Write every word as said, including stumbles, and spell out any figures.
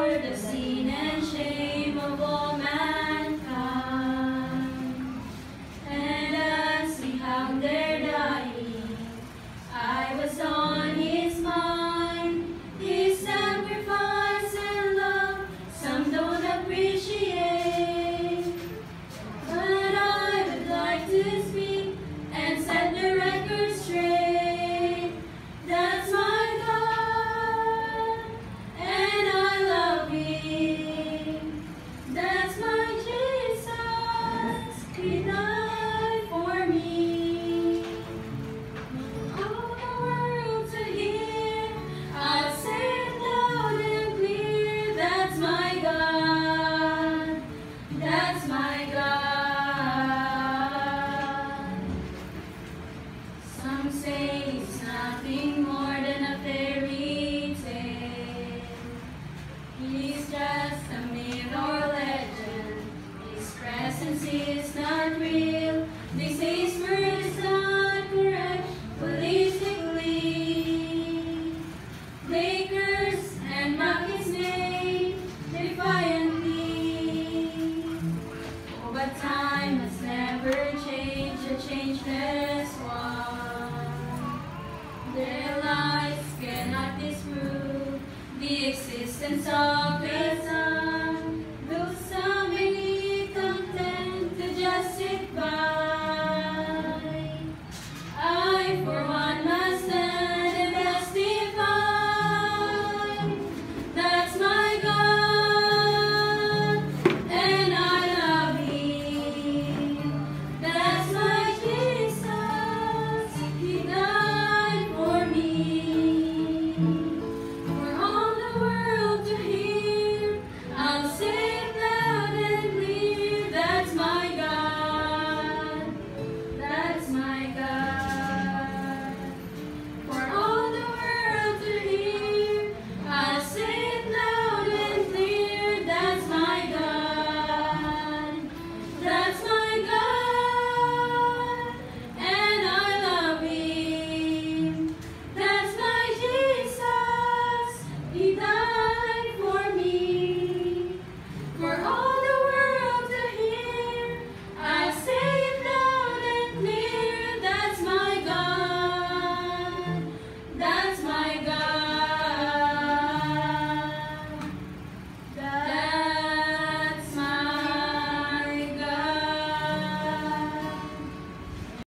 bore the sin and shame of all mankind. And as he hung there dying, I was on his mind. His sacrifice and love some don't appreciate. But I would like to speak and set the record straight. That's my God, and I love him. That's my Jesus, he died for me. All the world to hear, I'll say it loud and clear. That's my God, that's my God. Some say it's nothing more than a fairy tale. He's just